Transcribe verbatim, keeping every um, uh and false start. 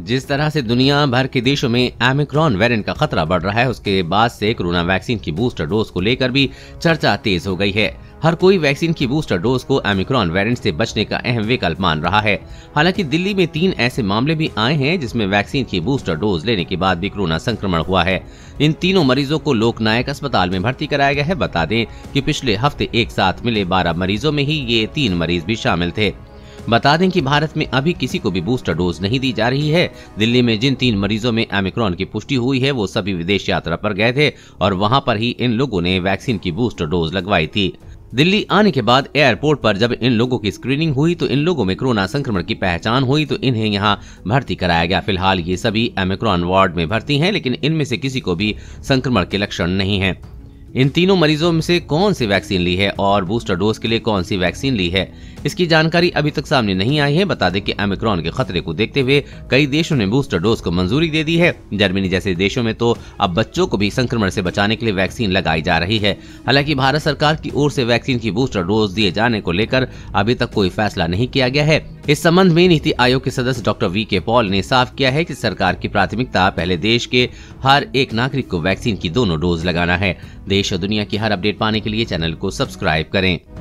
जिस तरह से दुनिया भर के देशों में ओमिक्रॉन वेरिएंट का खतरा बढ़ रहा है, उसके बाद से कोरोना वैक्सीन की बूस्टर डोज को लेकर भी चर्चा तेज हो गई है। हर कोई वैक्सीन की बूस्टर डोज को ओमिक्रॉन वेरिएंट से बचने का अहम विकल्प मान रहा है। हालांकि दिल्ली में तीन ऐसे मामले भी आए हैं जिसमें वैक्सीन की बूस्टर डोज लेने के बाद भी कोरोना संक्रमण हुआ है। इन तीनों मरीजों को लोकनायक अस्पताल में भर्ती कराया गया है। बता दें कि पिछले हफ्ते एक साथ मिले बारह मरीजों में ही ये तीन मरीज भी शामिल थे। बता दें कि भारत में अभी किसी को भी बूस्टर डोज नहीं दी जा रही है। दिल्ली में जिन तीन मरीजों में ओमिक्रॉन की पुष्टि हुई है वो सभी विदेश यात्रा पर गए थे और वहां पर ही इन लोगों ने वैक्सीन की बूस्टर डोज लगवाई थी। दिल्ली आने के बाद एयरपोर्ट पर जब इन लोगों की स्क्रीनिंग हुई तो इन लोगों में कोरोना संक्रमण की पहचान हुई तो इन्हें यहां भर्ती कराया गया। फिलहाल ये सभी ओमिक्रॉन वार्ड में भर्ती हैं, लेकिन इनमें से किसी को भी संक्रमण के लक्षण नहीं है। इन तीनों मरीजों में से कौन सी वैक्सीन ली है और बूस्टर डोज के लिए कौन सी वैक्सीन ली है, इसकी जानकारी अभी तक सामने नहीं आई है। बता दें कि ओमिक्रॉन के खतरे को देखते हुए कई देशों ने बूस्टर डोज को मंजूरी दे दी है। जर्मनी जैसे देशों में तो अब बच्चों को भी संक्रमण से बचाने के लिए वैक्सीन लगाई जा रही है। हालांकि भारत सरकार की ओर से वैक्सीन की बूस्टर डोज दिए जाने को लेकर अभी तक कोई फैसला नहीं किया गया है। इस संबंध में नीति आयोग के सदस्य डॉक्टर वी के पॉल ने साफ किया है कि सरकार की प्राथमिकता पहले देश के हर एक नागरिक को वैक्सीन की दोनों डोज लगाना है। देश और दुनिया की हर अपडेट पाने के लिए चैनल को सब्सक्राइब करें।